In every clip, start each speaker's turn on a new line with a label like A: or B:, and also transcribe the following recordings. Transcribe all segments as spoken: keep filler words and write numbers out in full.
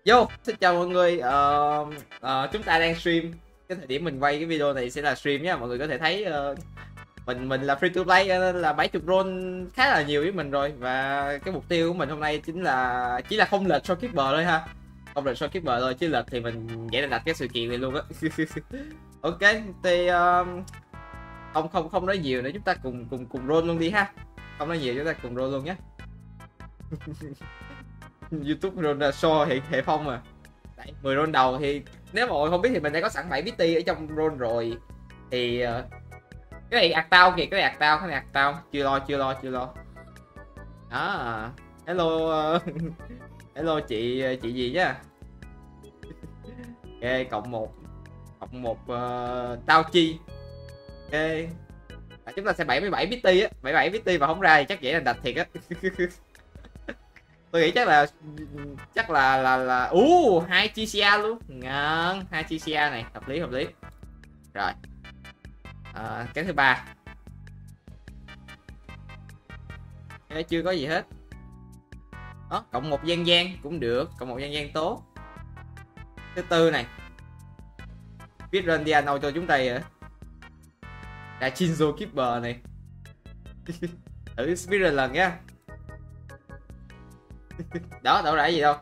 A: Vô, xin chào mọi người. ờ, ờ, Chúng ta đang stream. Cái thời điểm mình quay cái video này sẽ là stream nhé. Mọi người có thể thấy ờ, mình mình là free to play nên là bảy mươi roll khá là nhiều với mình rồi. Và cái mục tiêu của mình hôm nay chính là chỉ là không lệch Shopkeeper thôi ha. Không lệch Shopkeeper thôi, chứ lệch thì mình dễ là đặt cái sự kiện này luôn á. Ok, thì ờ, không không không nói nhiều nữa, chúng ta cùng cùng cùng roll luôn đi ha. Không nói nhiều, chúng ta cùng roll luôn nhé. YouTube roll là show hệ hệ phong mà. Đấy, mười roll đầu thì nếu mà mọi người không biết thì mình đã có sẵn bảy bitty ở trong roll rồi. Thì uh, cái này ạc tao kìa, cái này ạc tao, cái này ạc tao, chưa lo chưa lo chưa lo. Đó, hello uh, hello chị chị gì nhá. Ok, cộng một cộng một uh, tao chi. Ok, à, chúng ta sẽ bảy mươi bảy bitty á, bảy mươi bảy bitty mà không ra thì chắc dễ là đặt thiệt á. Tôi nghĩ chắc là chắc là là là ú uh, hai chi xê luôn, ngon, hai chi xê này hợp lý hợp lý rồi. À, cái thứ ba cái chưa có gì hết. Đó, cộng một gian gian cũng được, cộng một gian gian tốt. Thứ tư này viết run Diano cho chúng ta rồi là Shinzo Keeper này. Thử viết run lần nhá. Đó, đâu ra gì đâu.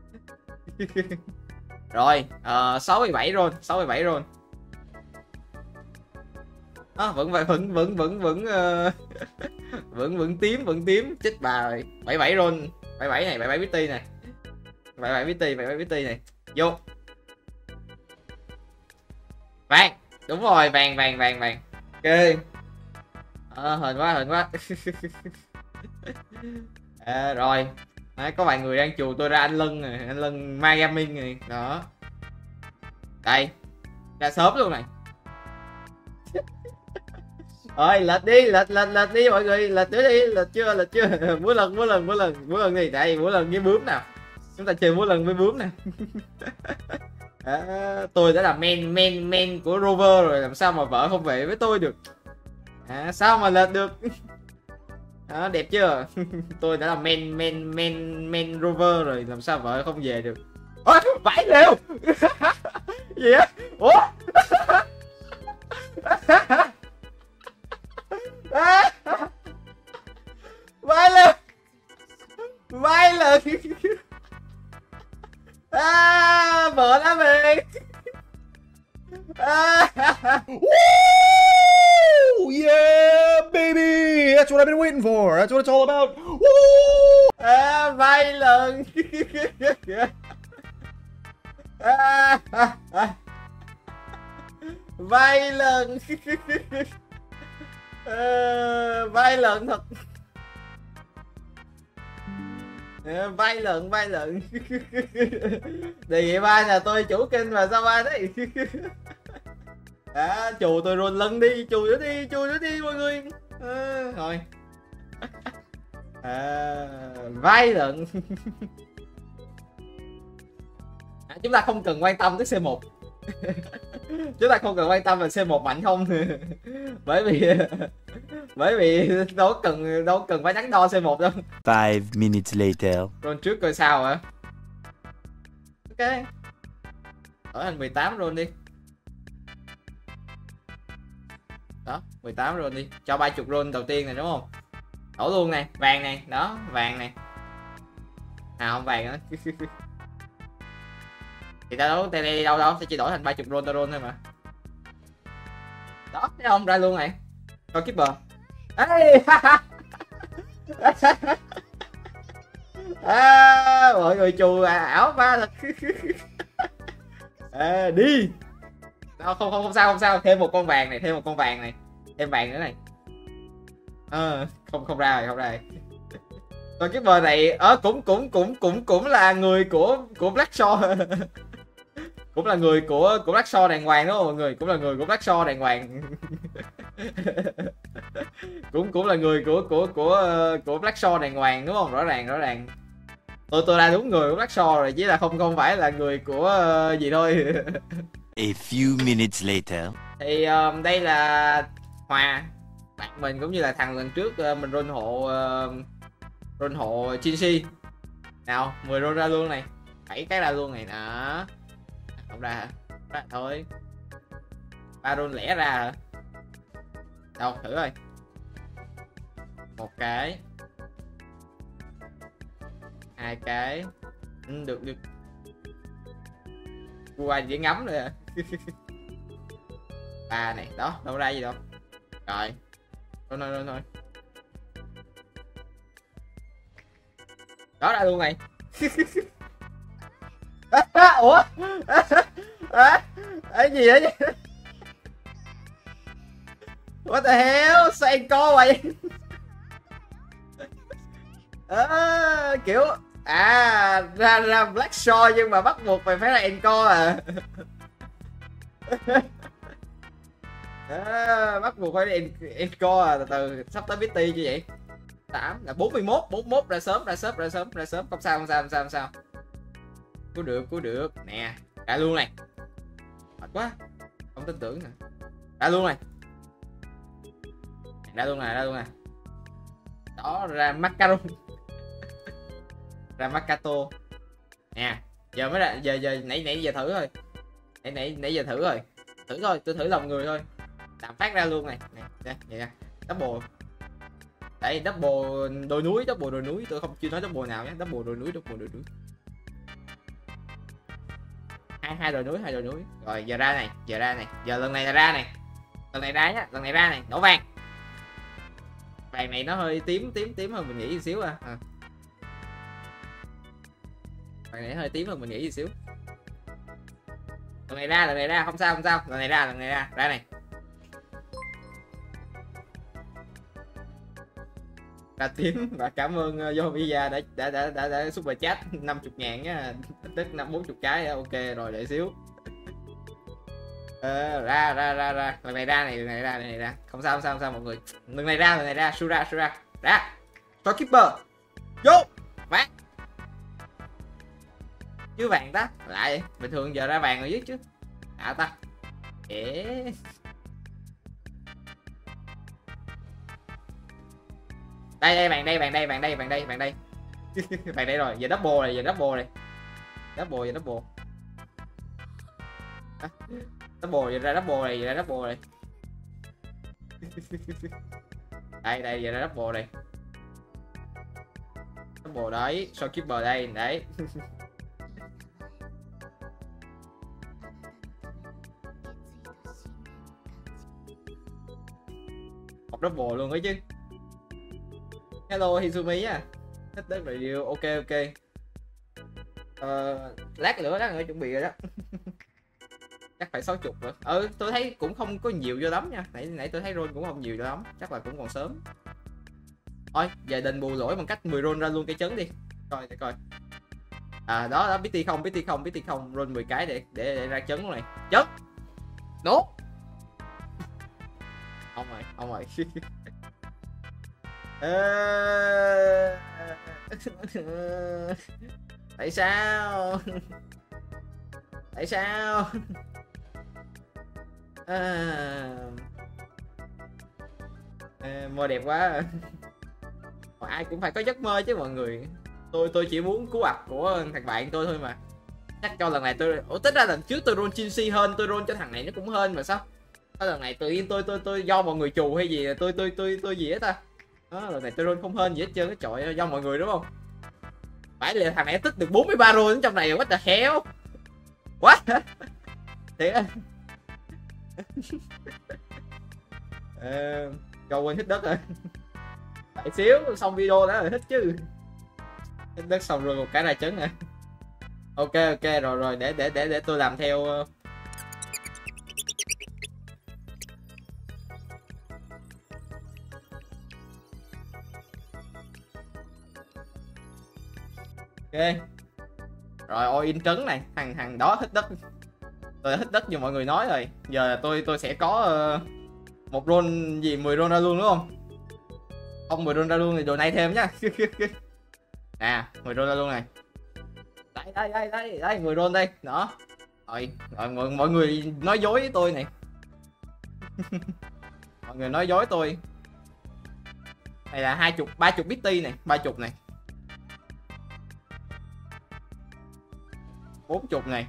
A: Rồi, uh, sáu mươi bảy roll, sáu mươi bảy roll. Đó, vẫn vẫn vẫn vẫn vẫn vẫn uh, vẫn vẫn tím, vẫn tím, chết bà rồi. bảy mươi bảy roll, bảy mươi bảy này, bảy mươi bảy bitty này. bảy mươi bảy bitty, bảy mươi bảy bitty này. Vô. Vàng, đúng rồi, vàng vàng vàng vàng. Ok. À, hên quá, hên quá. À, rồi. Đấy, có vài người đang chù tôi ra anh Lân này, anh Lân Magaming này, đó. Đây, ra sớm luôn này. Rồi, lệch đi, lệch lệch lệch đi mọi người, lệch nữa đi, lệch chưa, lệch chưa. Múa lần, múa lần, múa lần, múa lần đi, đây, múa lần với bướm nào. Chúng ta chơi múa lần với bướm nè. À, tôi đã là men men men của Rover rồi, làm sao mà vợ không về với tôi được. À, sao mà lệch được. Đó, đẹp chưa. Tôi đã là men men men men Rover rồi, làm sao vợ không về được. Ôi, vãi lều. Gì á? Ủa? À, vãi lều. Vãi lều. À, vợ đã về. À.
B: Woo! Yeah, baby! That's what I've been waiting for. That's what it's all about. Woo!
A: À, vay lần. À, à, à. Vay lần. À, vay lần thật. À, vay lần, vay lần. Đề nghị ba là tôi chủ kênh mà sao ba đấy. À, chù tôi roll lân đi, chù nữa đi, chù nữa đi mọi người. À, thôi. À, vai lận. À, chúng ta không cần quan tâm tới xê một. Chúng ta không cần quan tâm là xê một mạnh không. Bởi vì bởi vì đâu cần đâu cần phải đắn đo xê một đâu.
C: Five minutes later.
A: Roll trước coi sao hả? Ok. Ở thành mười tám roll đi. Đó, mười tám roll đi. Cho ba mươi roll đầu tiên này đúng không? Đổ luôn nè, vàng này, đó, vàng này. À không vàng nữa. Thì ta đấu tele đi đâu đâu, sẽ chỉ đổi thành ba mươi roll ta roll thôi mà. Đó, thấy không, ra luôn này. Coi Keeper. Ê! À, mọi người chù à, ảo ba thật. À, đi. Đó, không không không sao không sao, thêm một con vàng này, thêm một con vàng này, thêm vàng nữa này. À, không không ra rồi, không ra rồi. Còn cái bờ này ở cũng cũng cũng cũng cũng là người của của Black Shaw. Cũng là người của của Black Shaw đàng hoàng đúng không mọi người, cũng là người của Black Shaw đàng hoàng. cũng cũng là người của của của của Black Shaw đàng hoàng đúng không, rõ ràng rõ ràng. Tôi tôi ra đúng người của Black Shaw rồi, chỉ là không không phải là người của uh, gì thôi.
C: A few minutes later.
A: Thì uh, đây là Hòa, bạn mình cũng như là thằng lần trước uh, mình roll hộ uh, roll hộ Chinshi. Nào, mười roll ra luôn này. bảy cái ra luôn này nè. Không ra hả? Ra thôi. Ba rôn lẻ ra hả? Đâu thử coi. Một cái, hai cái, ừ, được được. Qua chỉ ngắm rồi à. Ba này đó, đâu ra gì đâu. Rồi thôi thôi thôi thôi đó ra luôn này. Ủa cái gì vậy? What the hell, sao anh co vậy? À, kiểu à ra ra Black Shore nhưng mà bắt buộc mày phải là encore à. À, bắt buộc phải là encore à. Từ từ sắp tới bê tê như vậy. Tám là bốn mươi mốt, bốn mươi mốt ra sớm ra sớm ra sớm ra sớm không sao không sao không sao không sao. Cứu được cứu được nè, ra luôn này. Mệt quá không tin tưởng nè. Ra luôn này, ra luôn này, ra luôn này. Đó ra macaron. Ra macato nè. Giờ mới ra, giờ giờ nãy nãy giờ thử thôi, nãy nãy nãy giờ thử rồi, thử thôi, tôi thử lòng người thôi. Làm phát ra luôn này nè, nè vậy nè. Double đây, double đồi núi, double đồi núi, tôi không chưa nói double nào nhé. Double đồi núi, double đồi núi, hai hai đồi núi, hai đồi núi. Rồi giờ ra này, giờ ra này, giờ lần này là ra này, lần này ra nhá, lần này ra này, nổ vàng. Vàng này nó hơi tím tím tím hơn mình nghĩ một xíu à. à. Vàng này hơi tím hơn mình nghĩ một xíu. Lần này ra, lần này ra, không sao không sao, lần này ra, lần này ra, ra này. Ra tím và cảm ơn uh, Yovia đã đã đã đã, đã super chat năm mươi ngàn nhá, tức năm bốn mươi cái. Ok rồi, để xíu. Ờ, ra ra ra ra lần này ra này, lần này ra, lần này ra, không sao không sao không sao mọi người. Lần này ra, lần này ra, Sura Sura ra. Storekeeper vô vàng chứ vàng ta lại bình thường giờ ra vàng rồi dưới chứ à ta. Ế đây đây vàng đây vàng đây vàng đây vàng đây vàng đây. Vàng đây rồi, giờ double này, giờ double này, double giờ double à, double giờ ra double này, giờ ra double này. Đây đây giờ ra double này, double đấy. Storekeeper đây đấy. Một double luôn ấy chứ. Hello Hizumi á, hết đất review. Ok ok. Ờ, lát nữa lát nữa chuẩn bị rồi đó. Chắc phải sáu mươi nữa. Ừ tôi thấy cũng không có nhiều vô lắm nha, nãy nãy tôi thấy roll cũng không nhiều vô lắm, chắc là cũng còn sớm. Thôi giờ đền bù lỗi bằng cách mười roll ra luôn cái chấn đi, coi để coi. À đó đó, bê tê không bê tê không bê tê không, roll mười cái để để, để ra chấn luôn này. Chấn nốt không rồi không rồi. Tại sao tại sao à... À, mơ đẹp quá. Ai cũng phải có giấc mơ chứ mọi người. Tôi tôi chỉ muốn cứu ặc của thằng bạn tôi thôi mà. Chắc cho lần này tôi ủa tính ra lần trước tôi roll Chinsi hơn, tôi roll cho thằng này nó cũng hơn mà sao có lần này tự nhiên tôi tôi tôi do mọi người trù hay gì tôi tôi tôi tôi gì hết ta. Đó, lần này tôi roll không hơn gì hết trơn, cái trời do mọi người đúng không? Phải là thằng này tích được bốn mươi ba roll trong này, what the hell. What? Thiệt á. Ờ, cho quên hít đất rồi. Đợi xíu xong video đã rồi hít chứ. Hít đất xong rồi một cái ra chấn nè. Ok ok rồi rồi để để để để tôi làm theo. Ok rồi, all in trấn này, thằng thằng đó hít đất, tôi đã hít đất như mọi người nói rồi. Giờ tôi tôi sẽ có uh, một roll gì mười roll ra luôn đúng không? Không mười roll ra luôn thì đồ này thêm nhá. Nè mười roll ra luôn này, đây đây đây đây đây mười roll đây đó. Rồi rồi mọi, mọi người nói dối với tôi này. Mọi người nói dối tôi. Này là hai chục ba chục bit này, ba chục này. bốn chục này,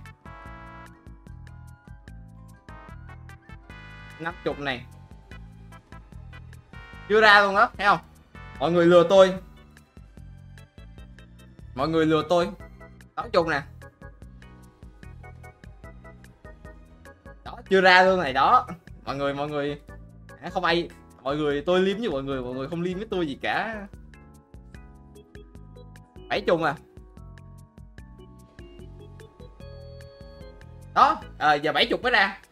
A: năm chục này, chưa ra luôn đó, thấy không? Mọi người lừa tôi, mọi người lừa tôi. Tám chục nè, đó chưa ra luôn này đó. Mọi người mọi người không ai, mọi người tôi liếm với mọi người, mọi người không liếm với tôi gì cả. Bảy chục à, đó à, giờ bảy chục mới ra,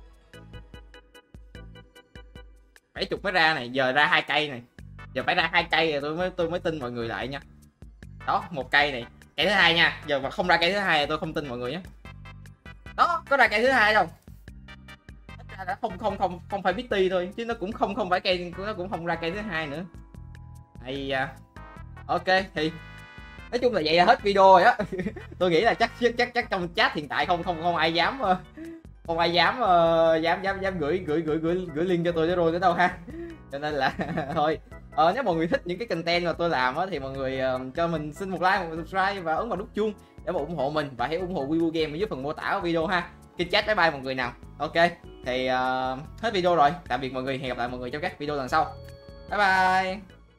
A: bảy chục mới ra này, giờ ra hai cây này, giờ phải ra hai cây rồi tôi mới tôi mới tin mọi người lại nha. Đó, một cây này, cây thứ hai nha, giờ mà không ra cây thứ hai tôi không tin mọi người nhé. Đó, có ra cây thứ hai đâu, đã không không không không phải Bitty thôi chứ nó cũng không không phải cây, nó cũng không ra cây thứ hai nữa. Hay à, ok thì nói chung là vậy là hết video rồi á. Tôi nghĩ là chắc chắc chắc trong chat hiện tại không không không ai dám không ai dám uh, dám dám dám gửi gửi gửi gửi gửi link cho tôi cho rồi nữa đâu ha. Cho nên là thôi ờ, nếu mọi người thích những cái content mà tôi làm á thì mọi người uh, cho mình xin một like, một subscribe và ấn vào nút chuông để mà ủng hộ mình, và hãy ủng hộ Weibo Game ở dưới phần mô tả của video ha. Kênh chat bye bye mọi người nào. Ok thì uh, hết video rồi, tạm biệt mọi người, hẹn gặp lại mọi người trong các video lần sau. Bye bye.